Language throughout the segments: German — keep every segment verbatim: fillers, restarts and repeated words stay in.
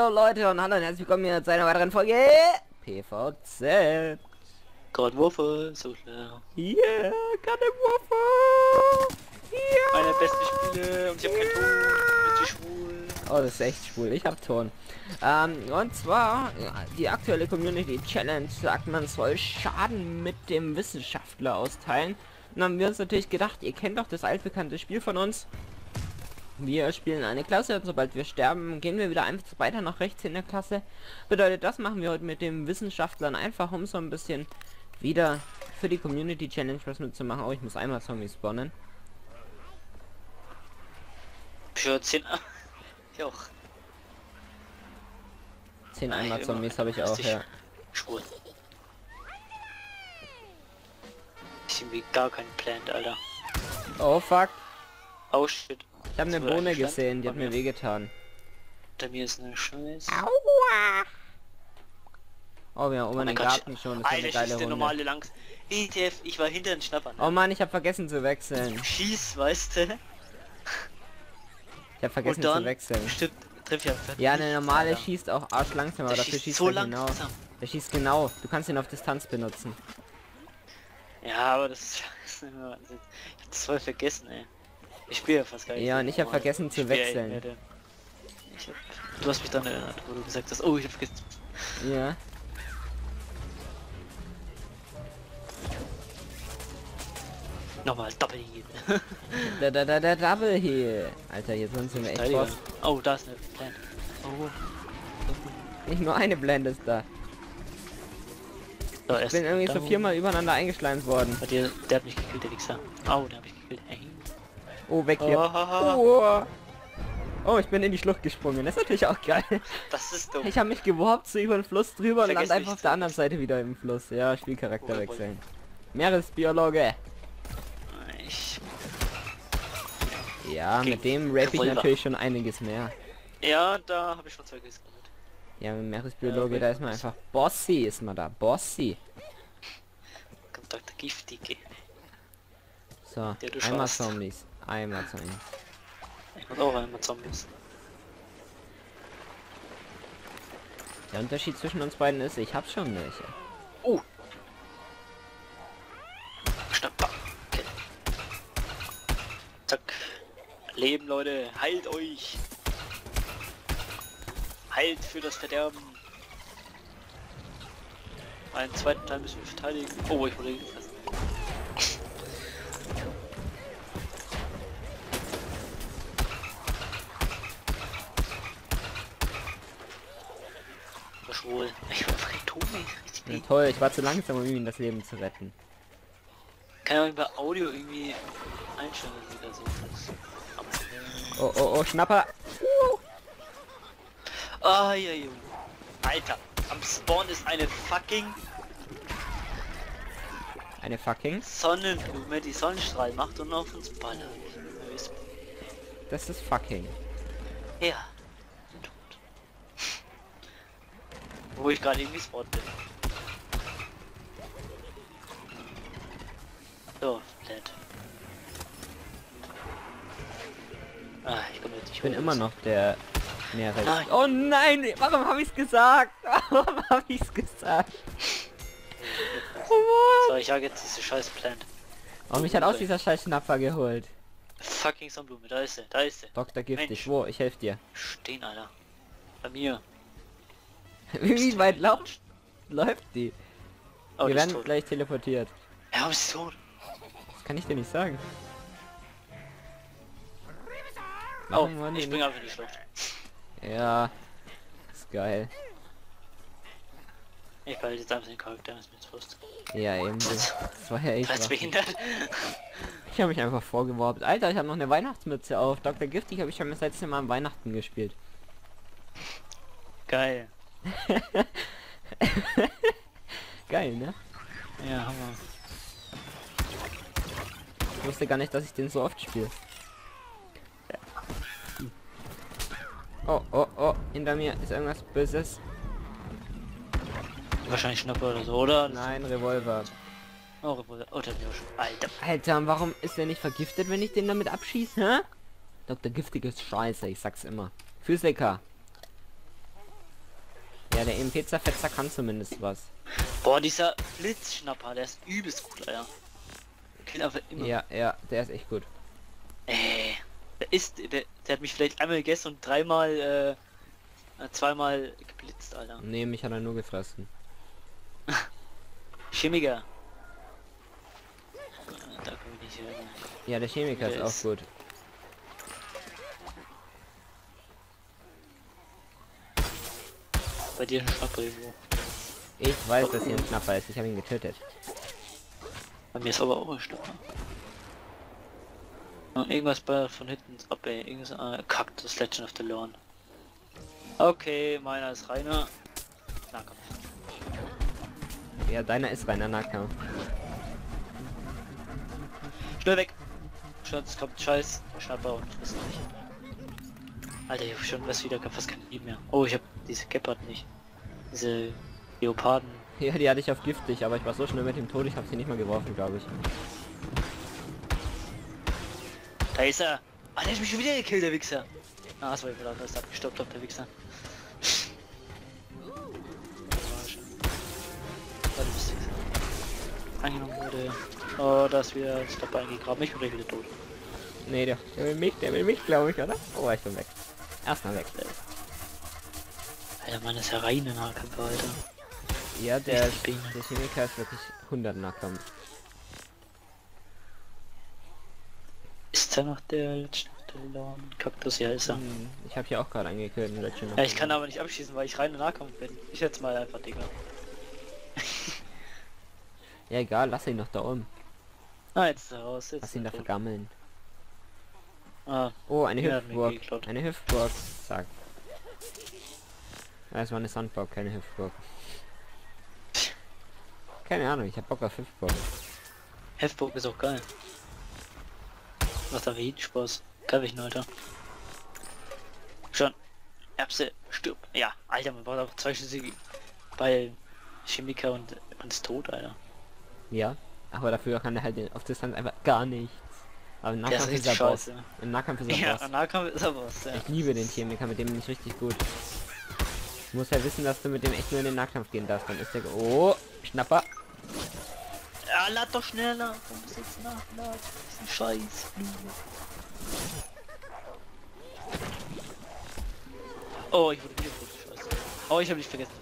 Hallo Leute und hallo und herzlich willkommen hier zu einer weiteren Folge P V Z. Gott Wurfe, so klar. Yeah, gerade Wurfe. Yeah. Meine besten Spiele und ich hab keinen Ton. Richtig schwul. Oh, das ist echt schwul. Ich hab Ton. Ähm, und zwar, ja, die aktuelle Community Challenge sagt, man soll Schaden mit dem Wissenschaftler austeilen. Und dann haben wir uns natürlich gedacht, ihr kennt doch das altbekannte Spiel von uns. Wir spielen eine Klasse und sobald wir sterben, gehen wir wieder einfach weiter nach rechts in der Klasse. Bedeutet, das machen wir heute mit dem Wissenschaftlern einfach, um so ein bisschen wieder für die Community Challenge was mitzumachen. Oh, ich muss einmal Zombies spawnen. Für zehn. Ich auch. zehn einmal Zombies habe ich auch, ja. Schwul. Ich irgendwie gar keinen Plan, Alter. Oh fuck. Oh shit. Ich habe eine Bohne gesehen, die hat mir wehgetan. Hinter mir ist eine Scheiße. Aua. Oh, wir haben oben einen Garten schon, das ist eine geile der Runde. normale Langs. E T F, ich war hinter den Schnappern. Oh Mann, ich habe vergessen zu wechseln. Schieß, weißt du? Ich habe vergessen dann, zu wechseln. Stimmt, treff ja. Ja, eine normale schießt auch arsch langsam, aber Der dafür schießt schießt so er genau. langsam. Der schießt genau. Du kannst ihn auf Distanz benutzen. Ja, aber das ist ich hab das voll vergessen, ey. Ich spiele ja fast gar nicht. Ja, und ich habe vergessen zu wechseln. Ich hab, du hast mich dann erinnert, wo du gesagt hast, oh, ich hab vergessen. Ja. Nochmal Double Heal. Da da da da Double Heal. Alter, hier sind wir echt Boss. Oh, da ist eine Plant. Oh. Nicht nur eine Blende ist da. So, ich bin irgendwie so viermal übereinander eingeschleimt worden. Bei dir, der hat mich gekillt, der Wichser. Oh, der hab ich gekillt. Hey. Oh, weg hier. Oh. Oh, ich bin in die Schlucht gesprungen. Das ist natürlich auch geil. Das ist dumm. Ich habe mich geworbt so über den Fluss drüber und land einfach auf der zu. anderen Seite wieder im Fluss. Ja, Spielcharakter oh, wechseln. Meeresbiologe. Ich... Ja, mit dem rape ich natürlich schon einiges mehr. Ja, da habe ich schon zwei Kills gemacht. Ja, mit Meeresbiologe, ja, da ist man einfach Bossy, ist man da. Bossy. Kommt Doktor Giftige. So, ja, einmal Zombies. Einmal Zombies. Ich muss auch einmal Zombies. Der Unterschied zwischen uns beiden ist, ich hab schon welche. Oh! Schnapper. Okay. Zack. Leben, Leute. Heilt euch. Heilt für das Verderben. Einen zweiten Teil müssen wir verteidigen. Oh, ich wurde gefressen. Schwul. Ich war frei tot, richtig ja, toll, ich war zu langsam, um ihm das Leben zu retten. Kann ja über Audio irgendwie einstellen, dass wieder so ist. Oh, oh, oh, Schnapper! Uh. Ah, ja, ja. Alter, am Spawn ist eine fucking... Eine fucking? Sonnenblume, die Sonnenstrahl macht und auf uns ballert. Das ist fucking. Ja. Wo ich gerade irgendwie Spot bin. So, Plant. Ah, ich komme jetzt. Ich bin immer noch der Meeres. Nein. Oh nein, warum habe ich's gesagt? Warum habe ich's gesagt? Oh so, ich jage jetzt diese scheiß Plant. Oh, mich hat auch dieser scheiß Schnapper geholt. Fucking Sonnenblume, da ist sie, da ist sie. Doktor Giftig, wo? Ich helfe dir. Stehen, Alter. Bei mir. Wie weit läuft, läuft die? Oh, wir die werden gleich teleportiert. Ja, aber ist tot. Das kann ich dir nicht sagen. Oh, Mann, ich bin einfach in die Schlucht. Ja, ist geil. Ich behalte jetzt einfach den Charakter, ist mir jetzt bewusst. Ja, eben. Das war ja echt behindert. Ich habe mich einfach vorgeworben. Alter, ich habe noch eine Weihnachtsmütze auf. Doktor Giftig habe ich schon das letzte Mal am Weihnachten gespielt. Geil. Geil, ne? Ja, Hammer. Ich wusste gar nicht, dass ich den so oft spiele. Oh, oh, oh, hinter mir ist irgendwas Böses. Wahrscheinlich Schnapper oder so, oder? Nein, Revolver. Oh, Revolver. Oh, der Mirsch. Alter. Alter, warum ist der nicht vergiftet, wenn ich den damit abschieße, hä? Doktor Giftig ist scheiße, ich sag's immer. Physiker. Ja, der E M P-Zerfetzer kann zumindest was. Boah, dieser Blitzschnapper, der ist übelst gut, Alter. Killt einfach immer. Ja, ja, der ist echt gut. Äh, der ist, der, der hat mich vielleicht einmal gegessen und dreimal, äh, zweimal geblitzt, Alter. Nee, mich hat er nur gefressen. Chemiker. Da komme ich nicht hin. Ja, der Chemiker Der ist ist- auch gut. Bei dir ein Schnapper irgendwo. Ich weiß, dass hier ein Schnapper ist. Ich habe ihn getötet. Bei mir ist aber auch ein Schnapper. Und irgendwas bei von hinten ab, ey. Irgendwas, äh, Cactus Legend of the Lawn. Okay, meiner ist reiner. Na komm. Ja, deiner ist reiner Nahkampf. Schnell weg! Schatz, kommt Scheiß. Schnapper und frisst mich. Alter, ich hab schon was wieder, fast kein Leben mehr. Oh, ich hab diese Gepard nicht. Diese Leoparden. Ja, die hatte ich auf giftig, aber ich war so schnell mit dem Tod, ich habe sie nicht mal geworfen, glaube ich. Da ist er! Ah, der hat mich schon wieder gekillt, der Wichser! Ah, das war wieder das abgestoppt, ob der Wichser. Oh, du bist angenommen wurde. Oh, da ist wieder das dabei eingegraben. Ich bin gleich wieder tot. Nee, der, der will mich, der will mich, glaube ich, oder? Oh, ich bin weg. Erstmal weg. Alter, Mann, das ist ja reine Nahkämpfer, Alter. Ja, der, Richtig behindert. der Chemiker ist wirklich hundert Nahkampf. Ist da noch der letzte Kaktus? Ja, ist er. Hm, ich habe hier auch gerade angekündigt, in Legend of Ja, ich the kann Lawn. aber nicht abschießen, weil ich reine Nahkampf bin. Ich jetzt mal einfach, Digga. Ja, egal, lass ihn doch da oben. Ah, jetzt ist er raus. Jetzt Lass ihn ist da er tot. vergammeln. Ah, Oh, eine Ja, hat mir Hüftburg. geklaut. Eine Hüftburg. Zack. Das war eine Sandburg, keine Hüftburg. Keine Ahnung, ich hab Bock auf Hüftburg. Hefburg ist auch geil. Macht aber jeden Spaß. Kann ich nur, Alter. Schon. Erbse, stirb. Ja, Alter, man braucht auch zwei Schüsse bei Chemiker und man ist tot, Alter. Ja, aber dafür kann er halt auf Distanz einfach gar nichts. Aber im Der ist Nahkampf ist richtig er Boss. scheiße. Im Nahkampf ist er Ja, Boss. Nahkampf ist aber was, ja. Ich liebe den Chemiker, mit dem bin ich richtig gut. Du musst ja wissen, dass du mit dem echt nur in den Nahkampf gehen darfst. Dann ist der... Oh, Schnapper. Ja, lad doch schneller. Du musst jetzt nachladen. Das ist ein Scheiß. Oh, ich wurde wieder tot. Scheiße. Oh, ich habe dich vergessen.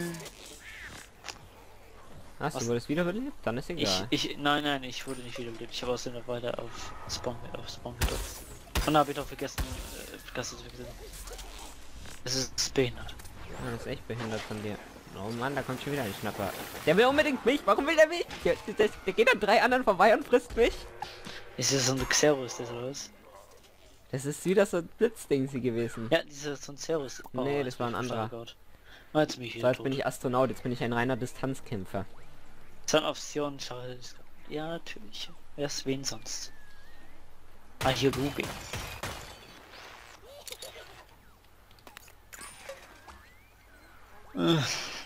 Hast Was? du wurdest wiederbelebt? Dann ist Ich, egal. ich, nein, nein, ich wurde nicht wiederbelebt. Ich habe aus der Weile auf Spawn, auf Spawn gedrückt. Und dann habe ich noch vergessen, äh, vergessen zu vergessen. Es ist behindert. Ja, das ist echt behindert von dir. Oh Mann, da kommt schon wieder ein Schnapper. Der will unbedingt mich. Warum will der mich? Der, der, der geht an drei anderen vorbei und frisst mich. Ist das so ein Xeros, das oder was? Das ist wieder so ein Blitzding sie gewesen. Ja, dieser so ein Xeros. Nee, das jetzt war bin ein ich anderer. verstanden. Ah, jetzt bin ich So, wieder jetzt tot. bin ich Astronaut, jetzt bin ich ein reiner Distanzkämpfer. Son of Sion, Charles. Ja, natürlich. Wer ist wen sonst? Ah, hier Ruby. Äh,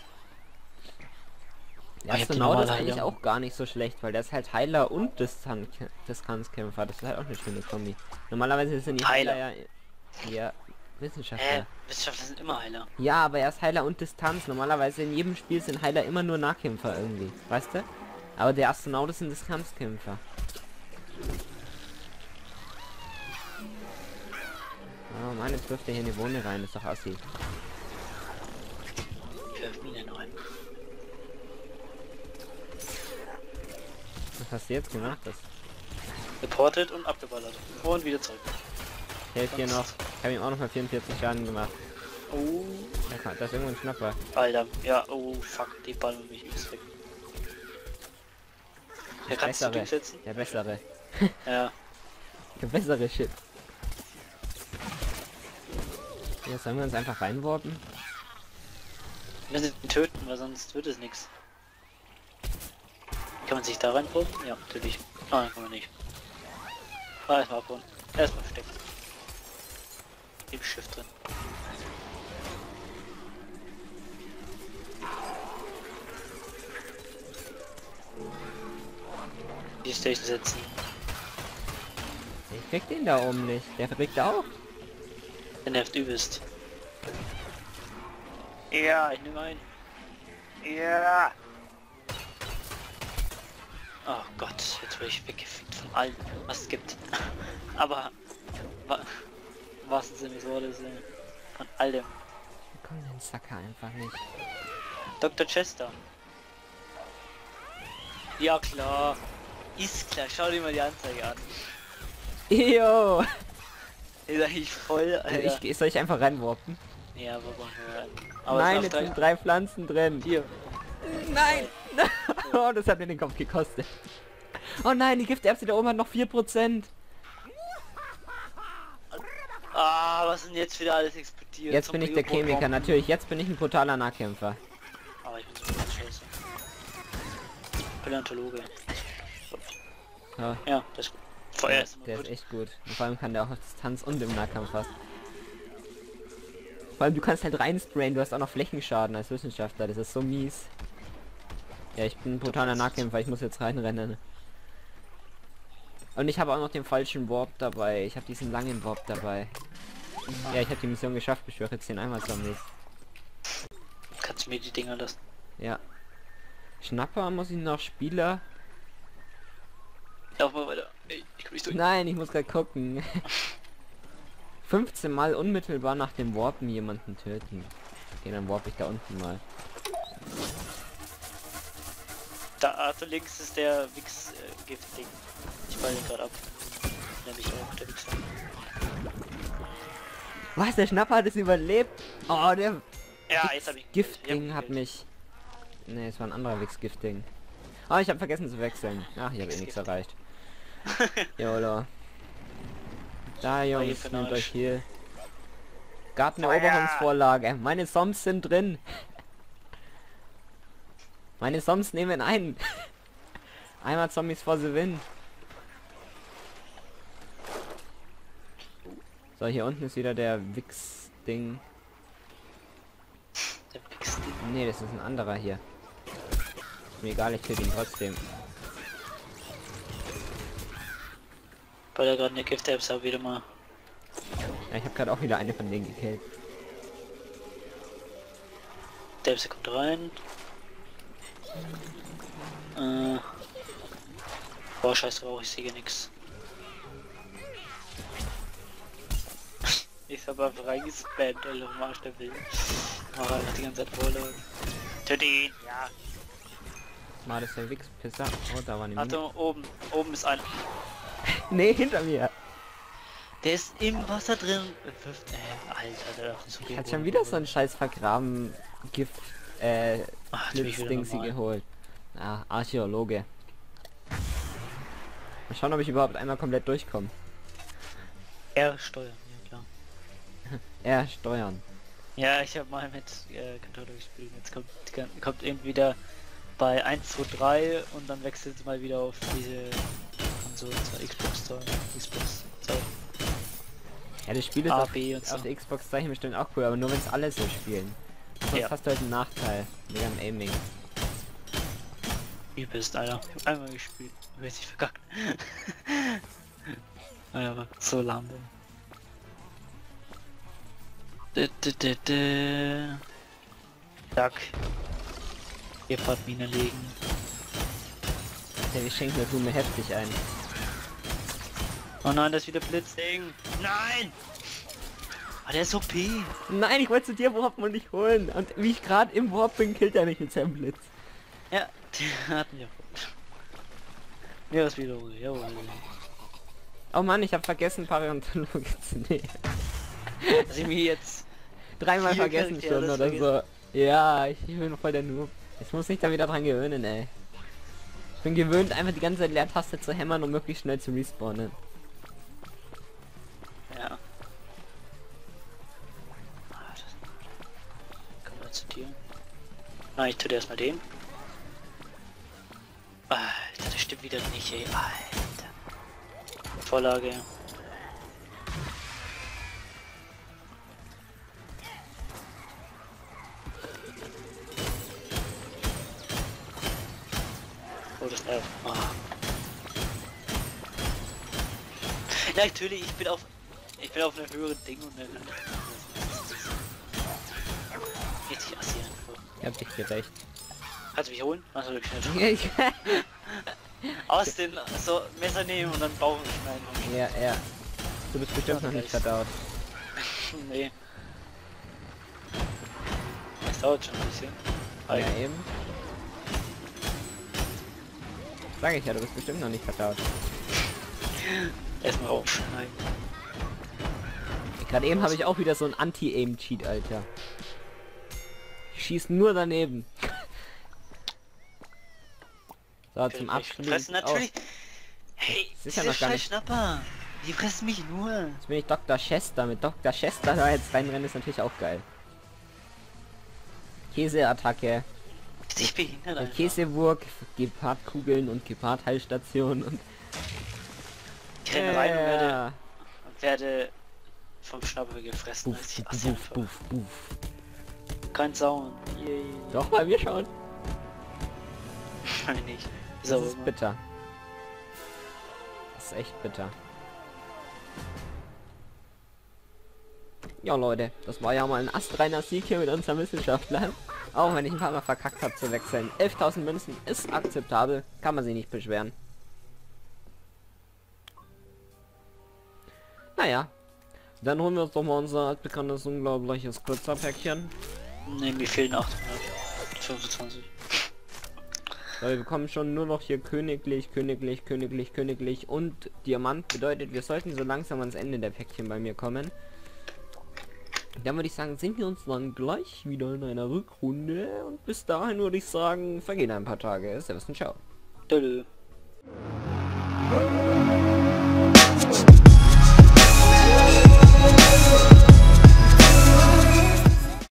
Der Ah, ich hab die Astronaut ist normale eigentlich Heilung. auch gar nicht so schlecht, weil der ist halt Heiler und Distanz Distanzkämpfer. Das ist halt auch eine schöne Kombi. Normalerweise sind die Heiler, Heiler. ja, ja Wissenschaftler. Hä? Wissenschaftler sind immer Heiler. Ja, aber er ist Heiler und Distanz. Normalerweise in jedem Spiel sind Heiler immer nur Nahkämpfer irgendwie. Weißt du? Aber der Astronaut ist ein Distanzkämpfer. Oh Mann, jetzt wirft er hier eine Wohne rein. Das ist doch assi. Ich werf Minen rein. Was hast du jetzt gemacht? Das Reportet und abgeballert. Und wieder zurück. ich helfe dir noch. Ich habe ihm auch noch mal vierundvierzig Schaden gemacht. Oh, Da kann- da ist irgendwo ein Schnapper. Alter. Ja, oh, fuck. Die ballen mich übelst weg. Der kannst du Bessere. durchsetzen? Der bessere. Ja. Der bessere Shit. Ja, sollen wir uns einfach reinworten? Wir müssen ihn töten, weil sonst wird es nichts. Kann man sich da reinpumpen? Ja, natürlich. Nein, kann man nicht. Ah, erstmal abhauen. Erstmal verstecken. Im Schiff drin. Die Station setzen. Ich krieg den da oben nicht. Der kriegt auch. Der nervt übelst. Ja, ich nehme ein. Ja. Oh Gott, jetzt werde ich weggefickt von allem, was es gibt. Aber wa was ist denn das Wort ist, ey? Von allem. Wir kommen den Sacker einfach nicht. Doktor Chester. Ja klar. Ist klar, schau dir mal die Anzeige an. Jo! Ist eigentlich voll, Alter. Ich, soll ich einfach reinwarpen? Ja, wo wollen wir rein? Aber Nein, es jetzt sind sind drei Pflanzen drin. Hier. Nein! Oh, das hat mir den Kopf gekostet. Oh nein, die Gifterbse da oben hat noch vier Prozent. Ah, was denn jetzt wieder alles explodiert? Jetzt bin ich der Chemiker, natürlich. Jetzt bin ich ein brutaler Nahkämpfer. Aber ich bin so ganz scheiße. Paläontologe. Ja, Ja, das ist gut. Feuer ist immer der gut. ist echt gut. Und vor allem kann der auch auf Distanz und im Nahkampf fast. Vor allem du kannst halt reinsprayen, du hast auch noch Flächenschaden als Wissenschaftler, das ist so mies. Ja, ich bin ein brutaler Nahkämpfer, ich muss jetzt reinrennen. Und ich habe auch noch den falschen Warp dabei. Ich habe diesen langen Warp dabei. Ja, ich habe die Mission geschafft, beschwöre jetzt den einmal Zombies. Kannst du mir die Dinger lassen? Ja. Schnapper muss ich noch, Spieler. Lauf mal weiter. Ey, ich komm nicht durch. Nein, ich muss gerade gucken. fünfzehn Mal unmittelbar nach dem Warpen jemanden töten. Okay, dann warp ich da unten mal. Da also links ist der Wix äh, Gift-Ding. Ich fall den gerade ab. Nämlich auch der Wichser. Was, der Schnapper hat es überlebt? Oh, der Ja, jetzt hab ich Giftding hat mich... Ne, es war ein anderer Wix-Giftding. Oh, ich habe vergessen zu wechseln. Ach, ich habe eh nichts erreicht. Jolo. Da, Jungs, nehmt euch hier. Garteneroberungsvorlage. Meine Soms sind drin. Meine Soms nehmen ein. Einmal Zombies for the win. So, hier unten ist wieder der Wix-Ding. Der Wix-Ding. Nee, das ist ein anderer hier. Mir egal, ich töte ihn trotzdem. Weil er gerade eine Gift-Apps hat wieder mal. Ja, ich habe gerade auch wieder eine von denen gekillt. Der Apps kommt rein. Äh. Boah, scheiß drauf, ich sehe nix. Ich hab einfach reingespammt, Alter, am Arsch der Will. Mach einfach die ganze Zeit Vorlagen. Töte ihn! Ja. War das der Wix-Pisser? Oh, da war eine Mine. Achtung, oben. Oben ist ein. Nee, hinter mir. Der ist im Wasser drin. Äh, Alter, der darf nicht so viel. Hat schon wieder so ein scheiß vergraben Gift, äh, Ach, tu mich wieder Blitzding sie normal. geholt. Ah, Archäologe. Mal schauen, ob ich überhaupt einmal komplett durchkomme. Er steuern, ja klar. Er steuern. Ja, ich habe mal mit äh, Controller gespielt. Jetzt kommt, kommt irgendwie wieder bei eins, zwei, drei und dann wechselt es mal wieder auf diese Konsole, zwar Xbox zwei, Xbox zwei. Ja, das Spiel ist A, auf, B und so. auf der Xbox Zeichen bestimmt auch cool, aber nur wenn es alle so spielen. Sonst Ja. hast du halt einen Nachteil mit dem Aiming. Übelst, Alter. Ich hab einmal gespielt. Richtig verkackt. Alter, aber so lahm bin. Dä, dä, dä, dä. Duck. Gepard-Mine legen. Der wir schenken das mir heftig ein. Oh nein, das ist wieder Blitzding. Nein! Ah, der ist O P. Nein, ich wollte zu dir warpen und nicht holen. Und wie ich gerade im Warp bin, killt er mich mit seinem Blitz. Ja, der hat mich auch. Ja, das wieder, jawohl. Oh Mann, ich habe vergessen, Paläontologe zu nehmen. Dass ich mir jetzt Dreimal Vier vergessen Charaktere schon oder vergessen. so. Ja, ich bin noch voll der Noob. Ich muss mich da wieder dran gewöhnen, ey. Ich bin gewöhnt, einfach die ganze Zeit Leertaste zu hämmern, um möglichst schnell zu respawnen. Ja. Ah, das- Kommen wir zu dir. Na, ich tue dir erstmal den. Alter, das stimmt wieder nicht, ey. Alter. Vorlage. Oh, das nervt. Oh. Ja, natürlich, ich bin auf. Ich bin auf einer höheren Ding und dann. Jetzt richtig assi einfach. Ich hab dich gerecht. Kannst du mich holen? Achso, du schnell. Aus den, so, Messer nehmen und dann Bauch schneiden. ja, ja. Du bist bestimmt noch nicht verdaut. Nee. Das dauert schon ein bisschen. Ja, eben. Sag ich ja, du bist bestimmt noch nicht verdaut. Erstmal aufschneiden. Gerade eben habe ich auch wieder so ein Anti-Aim-Cheat, Alter. Ich schieß nur daneben. So, zum Abschluss. Fressen natürlich. Hey, Das ist ist ja ja noch gar nicht- Schnapper. Die fressen mich nur. Jetzt bin ich Doktor Chester. Mit Doktor Chester da jetzt reinrennen ist natürlich auch geil. Käseattacke, Ich behindert einfach. Käsewurg, Gepardkugeln und Gepard-Heilstation und Ich renne rein und werde, Ja. und werde vom Schnapper gefressen. Buff, Das ist buff, assi buff, einfach. buff, buff. Kein Zaun. Yay. Doch, bei mir schon. Nein, nicht. Das So, ist bitter. Das ist echt bitter. Ja Leute, das war ja mal ein astreiner Sieg hier mit unseren Wissenschaftlern. Auch wenn ich ein paar Mal verkackt habe zu wechseln. elftausend Münzen ist akzeptabel, kann man sich nicht beschweren. Naja, dann holen wir uns doch mal unser altbekanntes unglaubliches Kurzerpäckchen. ne, mir fehlen achthundertfünfundzwanzig. Weil wir bekommen schon nur noch hier königlich, königlich, königlich, königlich und Diamant. Bedeutet, wir sollten so langsam ans Ende der Päckchen bei mir kommen. Dann würde ich sagen, sehen wir uns dann gleich wieder in einer Rückrunde. Und bis dahin würde ich sagen, vergehen ein paar Tage. Servus und ciao. Tschö.